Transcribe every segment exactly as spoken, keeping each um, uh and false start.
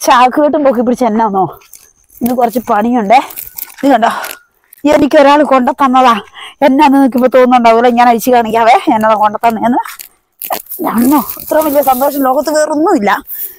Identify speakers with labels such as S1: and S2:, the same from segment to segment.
S1: ചാക്കുകെട്ടും പൊക്കി പിടിച്ച് എന്നാന്നോ ഇന്ന് കുറച്ച് പണിയുണ്ടേ. ഇത് കണ്ടോ, എനിക്കൊരാൾ കൊണ്ട തന്നതാ. എന്നാന്ന് നിൽക്കുമ്പോ തോന്നുന്നുണ്ടാവൂല. ഞാൻ അഴിച്ചു കാണിക്കാവേ എന്നതാ കൊണ്ട തന്നേന്ന്. ഞാനോ ഇത്ര വലിയ സന്തോഷം ലോകത്ത് വേറൊന്നുമില്ല.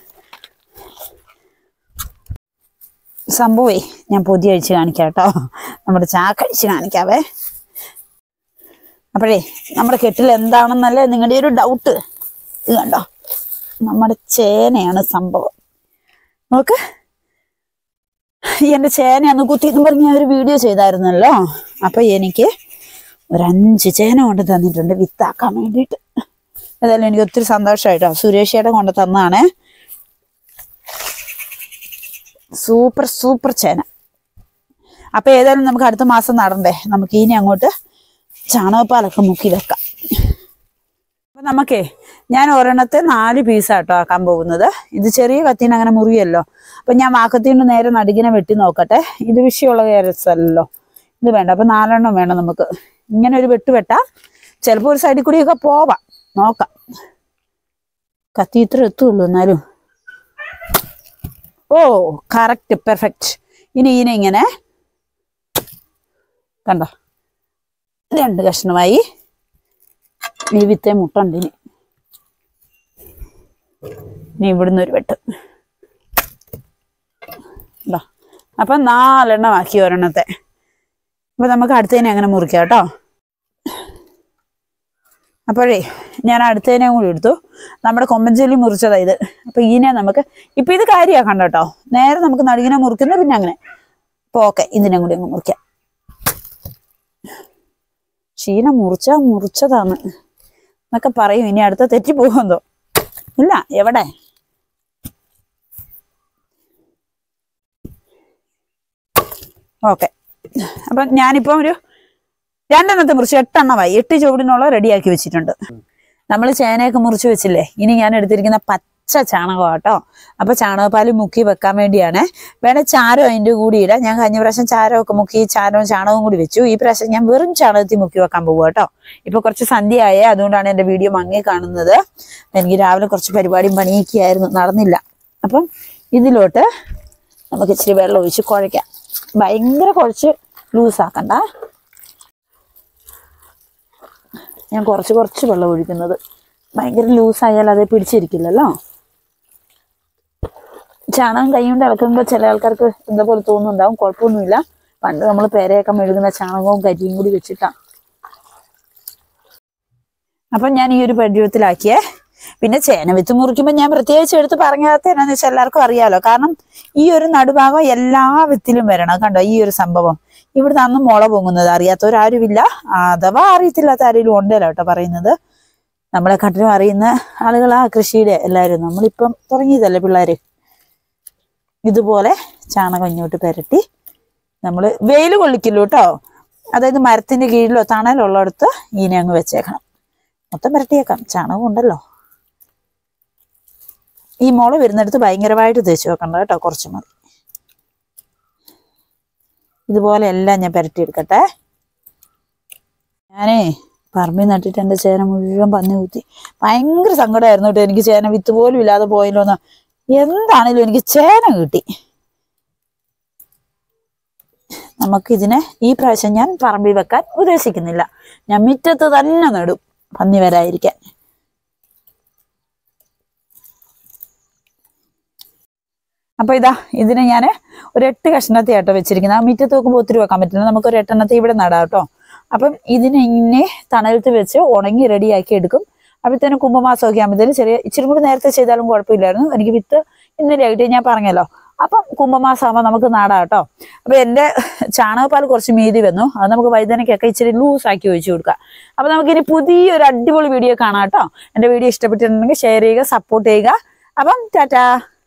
S1: സംഭവേ ഞാൻ പൊതി അഴിച്ച് കാണിക്കാം കേട്ടോ. നമ്മുടെ ചാക്ക് അഴിച്ച് കാണിക്കാവേ. അപ്പോഴേ നമ്മുടെ കെട്ടിൽ എന്താണെന്നല്ലേ നിങ്ങളുടെ ഒരു ഡൗട്ട്. ഇത് കണ്ടോ, നമ്മുടെ ചേനയാണ് സംഭവം. നോക്ക്, എൻ്റെ ചേന അന്ന് കുത്തിയെന്ന് പറഞ്ഞ് ഞാൻ ഒരു വീഡിയോ ചെയ്തായിരുന്നല്ലോ. അപ്പൊ എനിക്ക് ഒരഞ്ച് ചേന കൊണ്ട് തന്നിട്ടുണ്ട് വിത്താക്കാൻ വേണ്ടിയിട്ട്. ഏതായാലും എനിക്ക് ഒത്തിരി സന്തോഷമായിട്ടോ. സുരേഷയുടെ കൊണ്ട് തന്നാണേ. സൂപ്പർ സൂപ്പർ ചേന. അപ്പൊ ഏതായാലും നമുക്ക് അടുത്ത മാസം നടണ്ടേ. നമുക്ക് ഇനി അങ്ങോട്ട് ചാണകപ്പാലൊക്കെ മുക്കി വെക്കാം. അപ്പൊ നമുക്കേ ഞാൻ ഒരെണ്ണത്തെ നാല് പീസാട്ടോ ആക്കാൻ പോകുന്നത്. ഇത് ചെറിയ കത്തീന് അങ്ങനെ മുറിയല്ലോ. അപ്പൊ ഞാൻ വാക്കത്തീൻ്റെ നേരെ നടുകിനെ വെട്ടി നോക്കട്ടെ. ഇത് വിഷയമുള്ള കേരസല്ലോ, ഇത് വേണ്ട. അപ്പൊ നാലെണ്ണം വേണം നമുക്ക്. ഇങ്ങനെ ഒരു വെട്ട് വെട്ടാം. ചിലപ്പോൾ ഒരു സൈഡിൽ കൂടിയൊക്കെ പോവാം, നോക്കാം. കത്തി ഇത്ര എത്തുള്ളൂ എന്നാലും. ഓ കറക്റ്റ്, പെർഫെക്റ്റ്. ഇനി ഇനി ഇങ്ങനെ കണ്ടോ, രണ്ട് കഷ്ണമായി. ഈ വിത്തേ മുട്ടുണ്ട്. ഇനി ഇനി ഇവിടുന്ന് ഒരു വെട്ട്. അപ്പൊ നാലെണ്ണം ആക്കി ഒരെണ്ണത്തെ. അപ്പൊ നമുക്ക് അടുത്തതിനെ അങ്ങനെ മുറിക്കാം കേട്ടോ. അപ്പോഴേ ഞാൻ അടുത്തതിനെ കൂടി എടുത്തു. നമ്മുടെ കൊമ്പഞ്ചേലി മുറിച്ചതാ ഇത്. അപ്പൊ ഇതിനെ നമുക്ക് ഇപ്പൊ ഇത് കാര്യമാക്കണ്ട കേട്ടോ. നേരെ നമുക്ക് നടുകിനെ മുറിക്കുന്നത്. പിന്നെ അങ്ങനെ അപ്പൊ ഓക്കെ, ഇതിനെ കൂടി അങ്ങ് മുറിക്കാം. ക്ഷീണ മുറിച്ചാ മുറിച്ചതാണ് എന്നൊക്കെ പറയും. ഇനി അടുത്ത തെറ്റി പോകുന്നോ ഇല്ല. എവിടെ ഓക്കെ. അപ്പൊ ഞാനിപ്പം ഒരു രണ്ടെണ്ണത്തെ മുറിച്ച് എട്ടെണ്ണമായി. എട്ട് ചുവടിനുള്ള റെഡിയാക്കി വെച്ചിട്ടുണ്ട്. നമ്മൾ ചേനയൊക്കെ മുറിച്ച് വെച്ചില്ലേ. ഇനി ഞാൻ എടുത്തിരിക്കുന്ന പച്ച ചാണകം കേട്ടോ. അപ്പൊ ചാണകപ്പാല് മുക്കി വെക്കാൻ വേണ്ടിയാണ്. വേണേ ചാരം അതിൻ്റെ കൂടി ഇടാം. ഞാൻ കഴിഞ്ഞ പ്രാവശ്യം ചാരമൊക്കെ മുക്കി ചാരവും ചാണകവും കൂടി വെച്ചു. ഈ പ്രാവശ്യം ഞാൻ വെറും ചാണകത്തിൽ മുക്കി വെക്കാൻ പോകുക കേട്ടോ. ഇപ്പൊ കുറച്ച് സന്ധ്യയായേ, അതുകൊണ്ടാണ് എൻ്റെ വീഡിയോ മങ്ങി കാണുന്നത്. എനിക്ക് രാവിലെ കുറച്ച് പരിപാടിയും പണിയൊക്കെ ആയിരുന്നു, നടന്നില്ല. അപ്പം ഇതിലോട്ട് നമുക്ക് ഇച്ചിരി വെള്ളം ഒഴിച്ച് കുഴയ്ക്കാം. ഭയങ്കര കുഴച്ച് ലൂസാക്കണ്ട. ഞാൻ കുറച്ച് കുറച്ച് വെള്ളം ഒഴിക്കുന്നത്. ഭയങ്കര ലൂസായാൽ അത് പിടിച്ചിരിക്കില്ലല്ലോ. ചാണകം കൈ കൊണ്ട് ഇളക്കുമ്പോൾ ചില ആൾക്കാർക്ക് എന്താ പോലെ തോന്നുന്നുണ്ടാവും. കുഴപ്പമൊന്നുമില്ല. പണ്ട് നമ്മൾ പേരയൊക്കെ മെഴുകുന്ന ചാണകവും കരിയും കൂടി വെച്ചിട്ടാണ്. അപ്പം ഞാൻ ഈ ഒരു പരുവത്തിലാക്കിയേ. പിന്നെ ചേന വിത്ത് മുറിക്കുമ്പോൾ ഞാൻ പ്രത്യേകിച്ച് എടുത്ത് പറഞ്ഞാത്ത എന്നാന്ന് വെച്ചാൽ എല്ലാവർക്കും അറിയാലോ. കാരണം ഈ ഒരു നടുഭാഗം എല്ലാ വിത്തിലും വരണം. കണ്ടോ ഈ ഒരു സംഭവം. ഇവിടുന്ന് അന്ന് മുള പൊങ്ങുന്നത് അറിയാത്തവരാരുമില്ല. അഥവാ അറിയത്തില്ലാത്ത ആരെങ്കിലും ഉണ്ടല്ലോ കേട്ടോ പറയുന്നത്. നമ്മളെ കട്ടിലും അറിയുന്ന ആളുകളാ കൃഷിയുടെ എല്ലാവരും. നമ്മളിപ്പം തുടങ്ങിയതല്ലേ പിള്ളേര്. ഇതുപോലെ ചാണകം ഇങ്ങോട്ട് പുരട്ടി നമ്മൾ വെയിൽ കൊള്ളിക്കില്ലോ കേട്ടോ. അതായത് മരത്തിന്റെ കീഴിലോ തണലുള്ളിടത്ത് ഇങ്ങനെ അങ്ങ് വെച്ചേക്കണം. മൊത്തം പുരട്ടിയേക്കാം, ചാണകം ഉണ്ടല്ലോ. ഈ മുള വരുന്നിടത്ത് ഭയങ്കരമായിട്ട് തേച്ച് വെക്കണ്ട കേട്ടോ, കുറച്ച് മതി. ഇതുപോലെ എല്ലാം ഞാൻ പുരട്ടിയെടുക്കട്ടെ. ഞാനേ പറമ്പിൽ നട്ടിട്ട് എൻ്റെ ചേന മുഴുവൻ പന്നി കുത്തി. ഭയങ്കര സങ്കടമായിരുന്നു കേട്ടോ എനിക്ക്. ചേന വിത്ത് പോലും ഇല്ലാതെ പോയല്ലോന്ന്. എന്താണേലും എനിക്ക് ചേന കിട്ടി. നമുക്കിതിനെ ഈ പ്രാവശ്യം ഞാൻ പറമ്പിൽ വെക്കാൻ ഉദ്ദേശിക്കുന്നില്ല. ഞാൻ മുറ്റത്ത് തന്നെ നടും, പന്നി വരാതിരിക്കാൻ. അപ്പൊ ഇതാ ഇതിനെ ഞാൻ ഒരു എട്ട് കഷ്ണത്തെ ആട്ടോ വെച്ചിരിക്കുന്നത്. ആ മുറ്റത്ത് നോക്കുമ്പോൾ ഒത്തിരി വെക്കാൻ പറ്റില്ല. നമുക്ക് ഒരു എട്ടെണ്ണത്തെ ഇവിടെ നടാം കേട്ടോ. അപ്പം ഇതിനെ ഇങ്ങനെ തണലത്ത് വെച്ച് ഉണങ്ങി റെഡിയാക്കി എടുക്കും. അപ്പോഴത്തേനും കുംഭമാസമൊക്കെ ആകുമ്പോഴത്തേനും ചെറിയ ഇച്ചിരി കൂടി നേരത്തെ ചെയ്താലും കുഴപ്പമില്ലായിരുന്നു. എനിക്ക് വിത്ത് ഇന്നലെ ആയിട്ട് ഞാൻ പറഞ്ഞല്ലോ. അപ്പം കുംഭമാസം ആകുമ്പോൾ നമുക്ക് നടാം കേട്ടോ. അപ്പൊ എൻ്റെ ചാണകപ്പാൽ കുറച്ച് മീതി വന്നു. അത് നമുക്ക് വഴുതനയ്ക്കൊക്കെ ഇച്ചിരി ലൂസാക്കി ഒഴിച്ചു കൊടുക്കാം. അപ്പൊ നമുക്കിനി പുതിയൊരു അടിപൊളി വീഡിയോ കാണാം കേട്ടോ. എൻ്റെ വീഡിയോ ഇഷ്ടപ്പെട്ടിട്ടുണ്ടെങ്കിൽ ഷെയർ ചെയ്യുക, സപ്പോർട്ട് ചെയ്യുക. അപ്പം ടാറ്റാ.